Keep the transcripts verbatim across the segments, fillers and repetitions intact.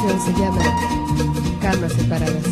canción se llama Camas Separadas.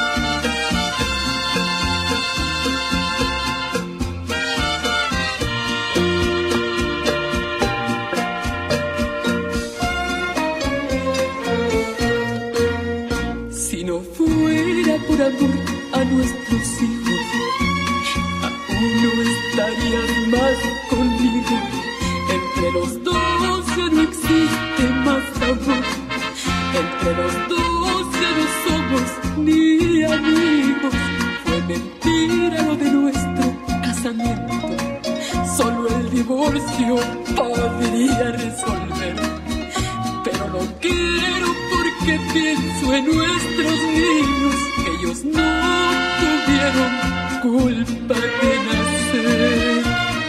Si no fuera por amor a nuestros hijos, aún no estarías más conmigo. Entre los dos ya no existe más amor. Entre los dos ya no somos ni amigos. Fue mentira lo de nuestro casamiento. Solo el divorcio podría resolver. Pero no quiero porque pienso en nuestros niños, que ellos no tuvieron culpa de nacer.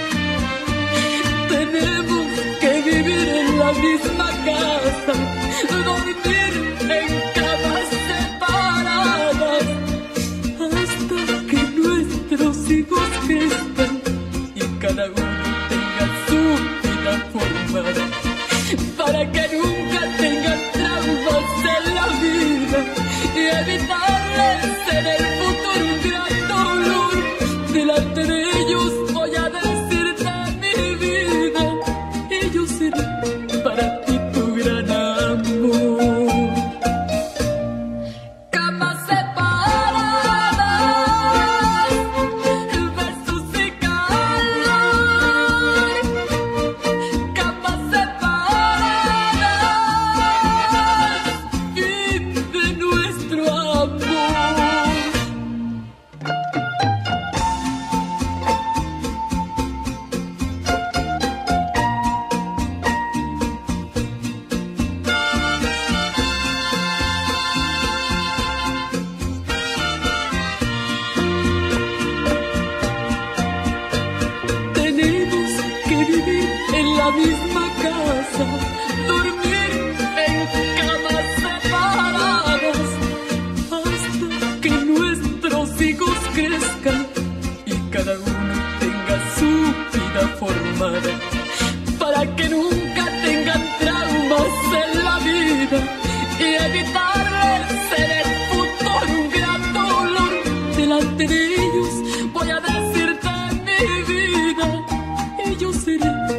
Tenemos que vivir en la misma casa, dormir en camas separadas, hasta que nuestros hijos crezcan y cada uno tenga su vida formada, para que nunca tengan traumas en la vida y evitarles en el futuro un gran dolor. Delante de ellos voy a decirte mi vida, y yo seré para ti tu gran amor. Camas separadas, besos y calor. Camas separadas, fin de nuestro amor. Tenemos que vivir en la misma casa, dormir en camas separadas, hasta que nuestros hijos crezcan y cada uno tenga su vida formada, para que nunca tengan traumas en la vida y evitarles en el futuro un gran dolor. Delante de ellos voy a decirte mi vida, y yo seré